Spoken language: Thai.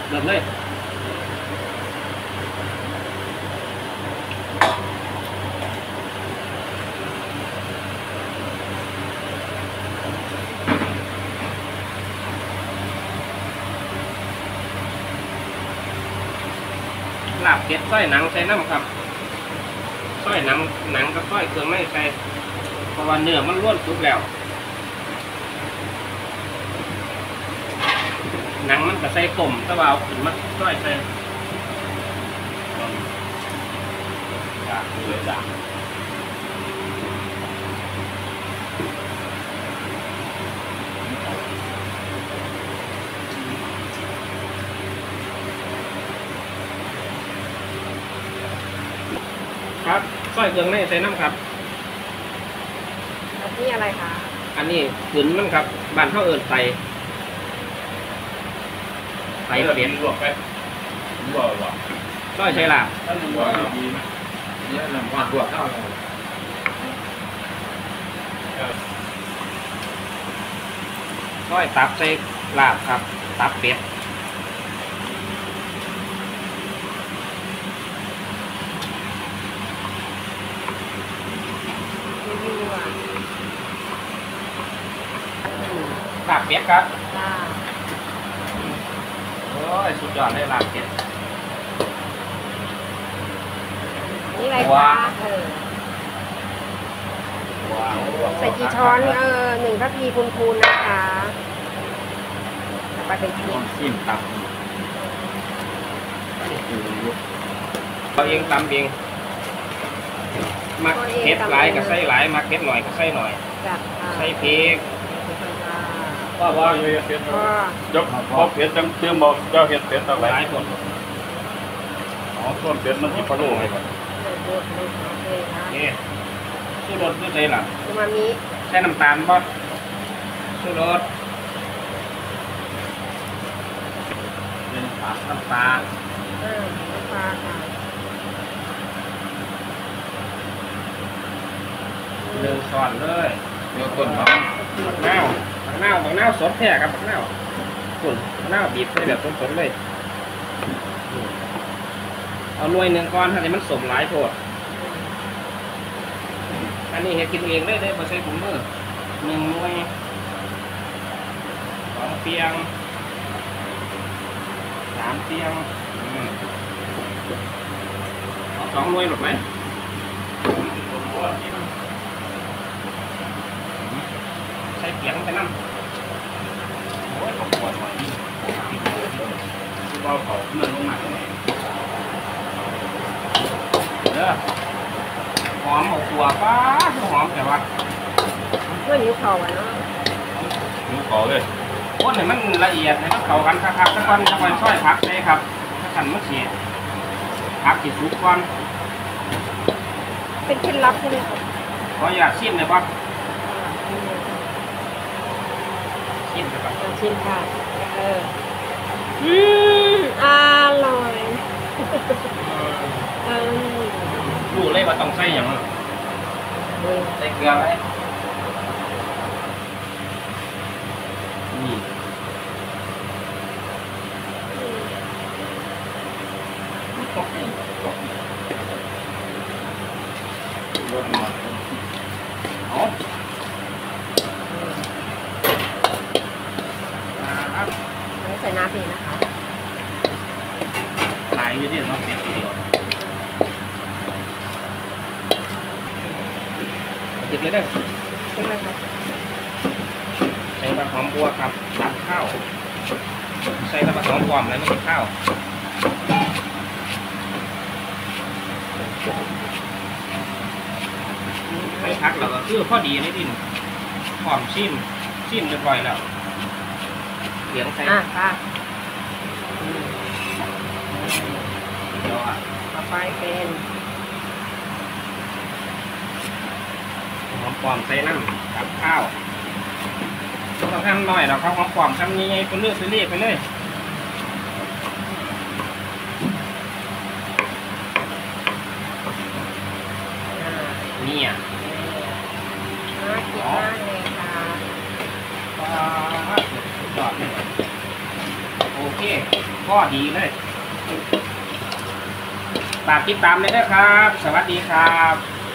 เริ่มเลยลาบเป็ดส้อยหนังใส่น้ำครับส้อยหนังกับส้อยเครื่องไม่ใส่เพราะว่าเนื้อมันล้วนสุกแล้วหนังมันก็ใส่ต้มแต่ว่าเอาขึ้นมาส้อยใส่เลยจ้ะครับส้อยเครื่องในใส่น้ำครับอันนี้อะไรคะอันนี้ขืนมันครับบ้านเขาเอิญใส่เปลี่ยนลวกไปลวกหรอส้อยใช่ล่ะถ้าลวกดีไหมเนี่ยลำบากลวกเข้าส้อยตับใส่ลาบครับตับเป็ดลาบเป็ดครับโอ้ยสุดยอดเลยลาบเป็ดนี่อะไรคะใส่กี่ช้อน1 ทัพพีพูนๆนะคะไปเป็นชิ้นจิ้มตับเราเองตำเองมักเผ็ดหลายก็ใส่หลายมักเผ็ดหน่อยก็ใส่หน่อยใส่พริกว่าอยู่เผ็ดยกพอเผ็ดจังเติมบอกเจ้าเห็ดเผ็ดอะไรหมดอ๋อส่วนเผ็ดมันที่พะโล้ไงนี่ชูรสด้วยใจล่ะมามิใส่น้ำตาลป่ะชูรสน้ำปลาค่ะ 1 ช้อนเลยเดี๋ยวต้นหอมบักนาวสดแท้ครับบักนาวขุ่นบักนาวบีบใส่แบบสดๆเลยเอาหน่วย 1 ก้อนถ้าจะมันสมหลายโทษอันนี้เห็ดกินเองได้มาใช้ถุงมือ1 หน่วย2 เปียง3 เปียงเอา2 หน่วยหมดไหมใช้เปียงไปนั่งโอ้ยขอบคุณหน่อยเบาเขาเนินลงมาเด้อหอมหมกตัวป้าหอมแต่ว่าเพื่อนิ้วเข่าเนาะนิ้วเข่าเลยโอ้ยมันละเอียดให้มันเข้ากันครับสักวันช่วยพักเลยครับถ้ากันเมื่อกี้พักติดสุกก่อนเป็นเคล็ดลับใช่ไหมครับขออยากชิมเลยป่ะชิมเลยป่ะชิมค่ะอร่อยรู้เลยว่าต้องใส่อย่างใส่เกลือไหมนี่เอาใส่น้ำอีกนะคะหลายอยู่ที่เราเสียบทีเดียวหยิบเลยได้ใช่ไหมครับใส่ปลาหอมบัวครับตัดข้าวใส่ปลาหอมกรอบแล้วไม่ใช่ข้าวใส่พักแล้วก็คือพอดีในดินหอมชิมเรียบร้อยแล้วเหลียงใส่ค่ะเดี๋ยวต่อไปเป็นหอมปลอมใส่น้ำกับข้าวต้องทำหน่อยเราเขาหอมปลอมทำยังไงเป็นเลือดเรียบไปเลยนี่อ่ะน่ากินมากเลยค่ะยอดเลยโอเคเคพ่อดีเลยฝากติดตามเลยนะครับสวัสดีครับ